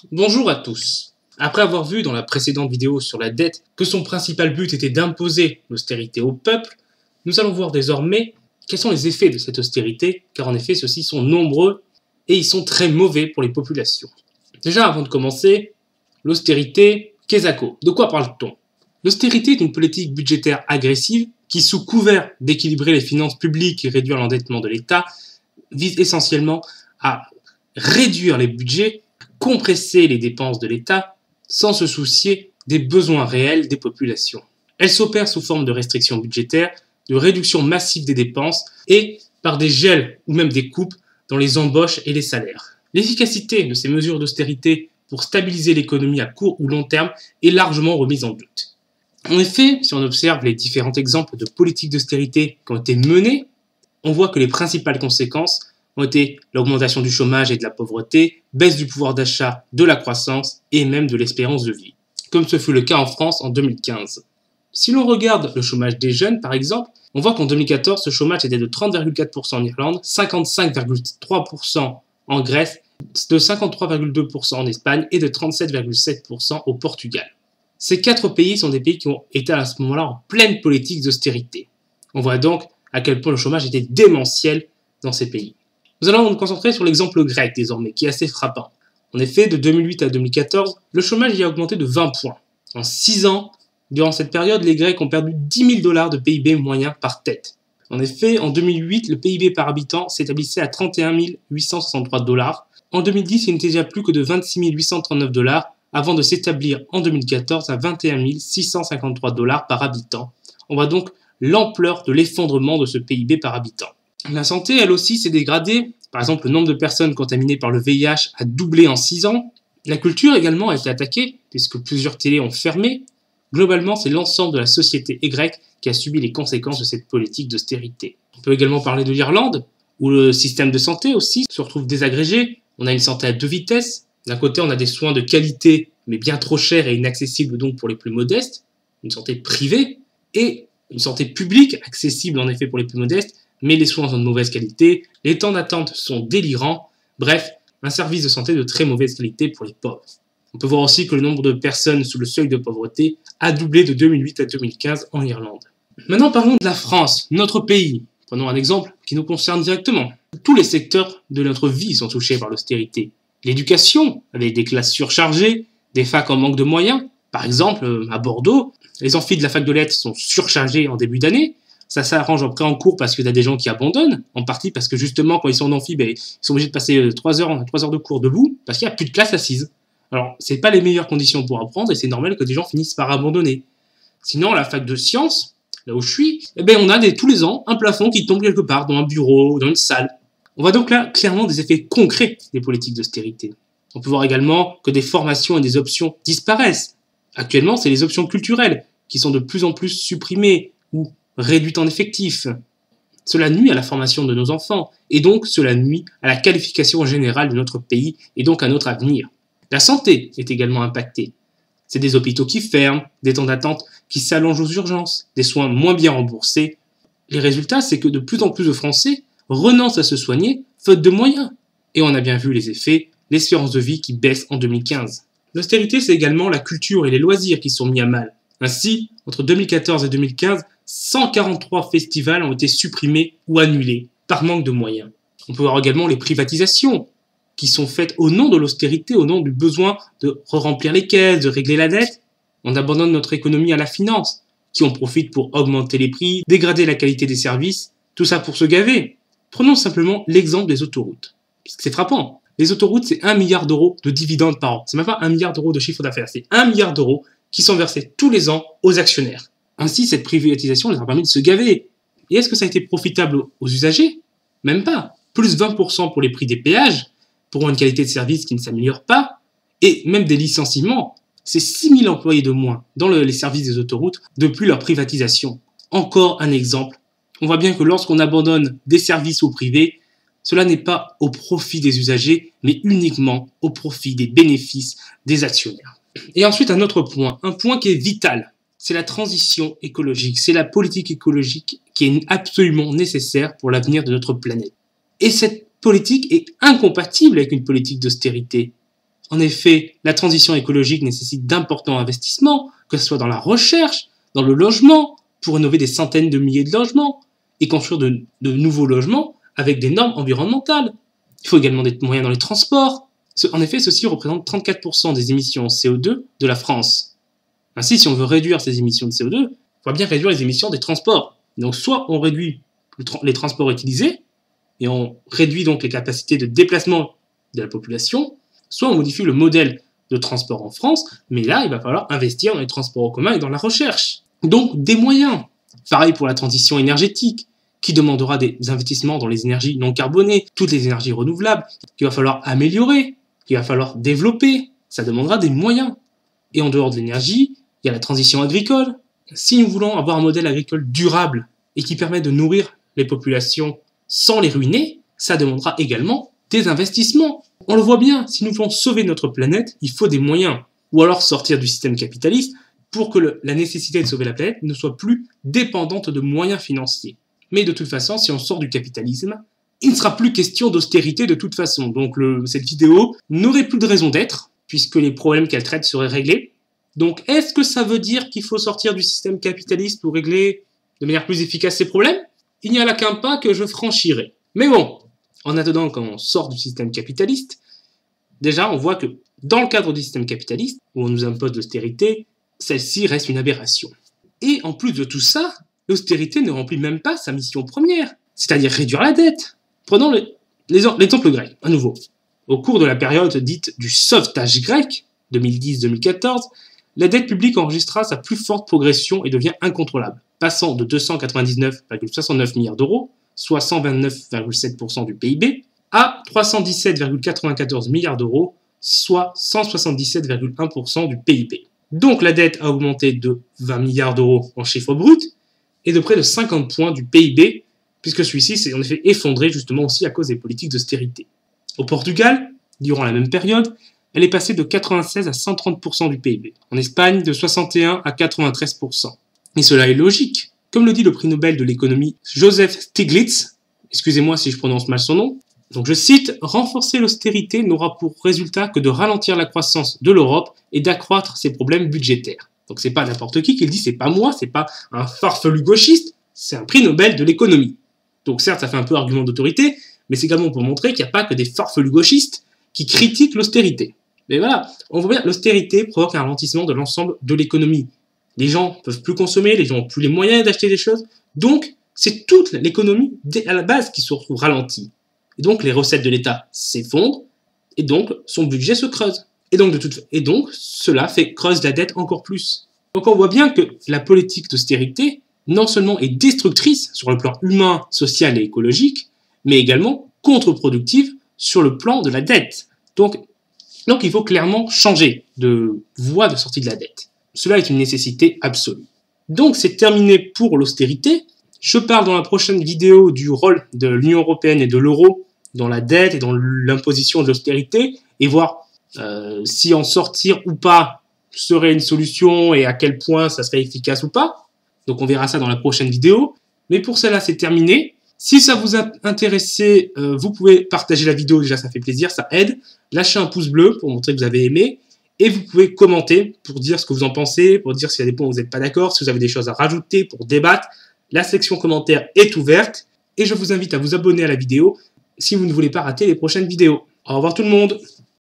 Bonjour à tous. Après avoir vu dans la précédente vidéo sur la dette que son principal but était d'imposer l'austérité au peuple, nous allons voir désormais quels sont les effets de cette austérité, car en effet ceux-ci sont nombreux et ils sont très mauvais pour les populations. Déjà avant de commencer, l'austérité, qu'est-ce que de quoi parle-t-on? L'austérité est une politique budgétaire agressive qui, sous couvert d'équilibrer les finances publiques et réduire l'endettement de l'État, vise essentiellement à réduire les budgets, compresser les dépenses de l'État sans se soucier des besoins réels des populations. Elle s'opère sous forme de restrictions budgétaires, de réduction massive des dépenses et par des gels ou même des coupes dans les embauches et les salaires. L'efficacité de ces mesures d'austérité pour stabiliser l'économie à court ou long terme est largement remise en doute. En effet, si on observe les différents exemples de politiques d'austérité qui ont été menées, on voit que les principales conséquences ont été l'augmentation du chômage et de la pauvreté, baisse du pouvoir d'achat, de la croissance et même de l'espérance de vie, comme ce fut le cas en France en 2015. Si l'on regarde le chômage des jeunes, par exemple, on voit qu'en 2014, ce chômage était de 30,4% en Irlande, 55,3% en Grèce, de 53,2% en Espagne et de 37,7% au Portugal. Ces 4 pays sont des pays qui ont été à ce moment-là en pleine politique d'austérité. On voit donc à quel point le chômage était démentiel dans ces pays. Nous allons nous concentrer sur l'exemple grec désormais, qui est assez frappant. En effet, de 2008 à 2014, le chômage y a augmenté de 20 points. En 6 ans, durant cette période, les Grecs ont perdu 10 000 $ de PIB moyen par tête. En effet, en 2008, le PIB par habitant s'établissait à 31 863 $. En 2010, il n'était déjà plus que de 26 839 $, avant de s'établir en 2014 à 21 653 $ par habitant. On voit donc l'ampleur de l'effondrement de ce PIB par habitant. La santé, elle aussi, s'est dégradée. Par exemple, le nombre de personnes contaminées par le VIH a doublé en 6 ans. La culture également a été attaquée, puisque plusieurs télés ont fermé. Globalement, c'est l'ensemble de la société grecque qui a subi les conséquences de cette politique d'austérité. On peut également parler de l'Irlande, où le système de santé aussi se retrouve désagrégé. On a une santé à 2 vitesses. D'un côté, on a des soins de qualité, mais bien trop chers et inaccessibles donc pour les plus modestes. Une santé privée et une santé publique, accessible en effet pour les plus modestes, mais les soins sont de mauvaise qualité, les temps d'attente sont délirants, bref, un service de santé de très mauvaise qualité pour les pauvres. On peut voir aussi que le nombre de personnes sous le seuil de pauvreté a doublé de 2008 à 2015 en Irlande. Maintenant parlons de la France, notre pays. Prenons un exemple qui nous concerne directement. Tous les secteurs de notre vie sont touchés par l'austérité. L'éducation, avec des classes surchargées, des facs en manque de moyens. Par exemple, à Bordeaux, les amphis de la fac de lettres sont surchargés en début d'année. Ça s'arrange après en cours parce qu'il y a des gens qui abandonnent, en partie parce que justement, quand ils sont en amphi, ils sont obligés de passer 3 heures de cours debout parce qu'il n'y a plus de place assise. Alors, c'est pas les meilleures conditions pour apprendre et c'est normal que des gens finissent par abandonner. Sinon, à la fac de sciences, là où je suis, on a tous les ans un plafond qui tombe quelque part, dans un bureau, dans une salle. On voit donc là clairement des effets concrets des politiques d'austérité. On peut voir également que des formations et des options disparaissent. Actuellement, c'est les options culturelles qui sont de plus en plus supprimées ou réduite en effectifs. Cela nuit à la formation de nos enfants et donc cela nuit à la qualification générale de notre pays et donc à notre avenir. La santé est également impactée. C'est des hôpitaux qui ferment, des temps d'attente qui s'allongent aux urgences, des soins moins bien remboursés. Les résultats, c'est que de plus en plus de Français renoncent à se soigner faute de moyens. Et on a bien vu les effets, l'espérance de vie qui baisse en 2015. L'austérité, c'est également la culture et les loisirs qui sont mis à mal. Ainsi, entre 2014 et 2015, 143 festivals ont été supprimés ou annulés par manque de moyens. On peut voir également les privatisations qui sont faites au nom de l'austérité, au nom du besoin de remplir les caisses, de régler la dette. On abandonne notre économie à la finance, qui en profite pour augmenter les prix, dégrader la qualité des services, tout ça pour se gaver. Prenons simplement l'exemple des autoroutes. C'est frappant. Les autoroutes, c'est 1 milliard d'euros de dividendes par an. C'est même pas 1 milliard d'euros de chiffre d'affaires, c'est 1 milliard d'euros qui sont versés tous les ans aux actionnaires. Ainsi, cette privatisation leur a permis de se gaver. Et est-ce que ça a été profitable aux usagers? Même pas. Plus 20% pour les prix des péages, pour une qualité de service qui ne s'améliore pas, et même des licenciements. C'est 6 000 employés de moins dans les services des autoroutes depuis leur privatisation. Encore un exemple. On voit bien que lorsqu'on abandonne des services au privé, cela n'est pas au profit des usagers, mais uniquement au profit des bénéfices des actionnaires. Et ensuite, un autre point, un point qui est vital. C'est la transition écologique, c'est la politique écologique qui est absolument nécessaire pour l'avenir de notre planète. Et cette politique est incompatible avec une politique d'austérité. En effet, la transition écologique nécessite d'importants investissements, que ce soit dans la recherche, dans le logement, pour rénover des centaines de milliers de logements, et construire de nouveaux logements avec des normes environnementales. Il faut également des moyens dans les transports. En effet, ceci représente 34% des émissions CO2 de la France. Ainsi, si on veut réduire ces émissions de CO2, il faut bien réduire les émissions des transports. Donc soit on réduit les transports utilisés, et on réduit donc les capacités de déplacement de la population, soit on modifie le modèle de transport en France, mais là, il va falloir investir dans les transports en commun et dans la recherche. Donc, des moyens. Pareil pour la transition énergétique, qui demandera des investissements dans les énergies non carbonées, toutes les énergies renouvelables, qu'il va falloir améliorer, qu'il va falloir développer. Ça demandera des moyens. Et en dehors de l'énergie, il y a la transition agricole. Si nous voulons avoir un modèle agricole durable et qui permet de nourrir les populations sans les ruiner, ça demandera également des investissements. On le voit bien, si nous voulons sauver notre planète, il faut des moyens. Ou alors sortir du système capitaliste pour que la nécessité de sauver la planète ne soit plus dépendante de moyens financiers. Mais de toute façon, si on sort du capitalisme, il ne sera plus question d'austérité de toute façon. Donc cette vidéo n'aurait plus de raison d'être, puisque les problèmes qu'elle traite seraient réglés. Donc est-ce que ça veut dire qu'il faut sortir du système capitaliste pour régler de manière plus efficace ces problèmes? Il n'y a là qu'un pas que je franchirai. Mais bon, en attendant quand on sort du système capitaliste, déjà on voit que dans le cadre du système capitaliste, où on nous impose l'austérité, celle-ci reste une aberration. Et en plus de tout ça, l'austérité ne remplit même pas sa mission première, c'est-à-dire réduire la dette. Prenons l'exemple grec, à nouveau. Au cours de la période dite du sauvetage grec, 2010-2014, la dette publique enregistra sa plus forte progression et devient incontrôlable, passant de 299,69 milliards d'euros, soit 129,7% du PIB, à 317,94 milliards d'euros, soit 177,1% du PIB. Donc la dette a augmenté de 20 milliards d'euros en chiffre brut et de près de 50 points du PIB, puisque celui-ci s'est en effet effondré justement aussi à cause des politiques d'austérité. Au Portugal, durant la même période, elle est passée de 96 à 130% du PIB. En Espagne, de 61 à 93%. Et cela est logique. Comme le dit le prix Nobel de l'économie Joseph Stiglitz, excusez-moi si je prononce mal son nom, donc je cite, « Renforcer l'austérité n'aura pour résultat que de ralentir la croissance de l'Europe et d'accroître ses problèmes budgétaires. » Donc c'est pas n'importe qui le dit, c'est pas moi, c'est pas un farfelu gauchiste, c'est un prix Nobel de l'économie. Donc certes, ça fait un peu argument d'autorité, mais c'est également pour montrer qu'il n'y a pas que des farfelus gauchistes qui critiquent l'austérité. Mais voilà, on voit bien, l'austérité provoque un ralentissement de l'ensemble de l'économie. Les gens peuvent plus consommer, les gens n'ont plus les moyens d'acheter des choses, donc c'est toute l'économie à la base qui se retrouve ralentie. Et donc les recettes de l'État s'effondrent, et donc son budget se creuse. Et donc cela creuse la dette encore plus. Donc on voit bien que la politique d'austérité, non seulement est destructrice sur le plan humain, social et écologique, mais également contre-productive sur le plan de la dette. Donc il faut clairement changer de voie de sortie de la dette. Cela est une nécessité absolue. Donc c'est terminé pour l'austérité. Je parle dans la prochaine vidéo du rôle de l'Union européenne et de l'euro dans la dette et dans l'imposition de l'austérité, et voir si en sortir ou pas serait une solution et à quel point ça serait efficace ou pas. Donc on verra ça dans la prochaine vidéo. Mais pour cela, c'est terminé. Si ça vous a intéressé, vous pouvez partager la vidéo, déjà ça fait plaisir, ça aide. Lâchez un pouce bleu pour montrer que vous avez aimé. Et vous pouvez commenter pour dire ce que vous en pensez, pour dire s'il y a des points où vous n'êtes pas d'accord, si vous avez des choses à rajouter pour débattre. La section commentaires est ouverte. Et je vous invite à vous abonner à la vidéo si vous ne voulez pas rater les prochaines vidéos. Au revoir tout le monde!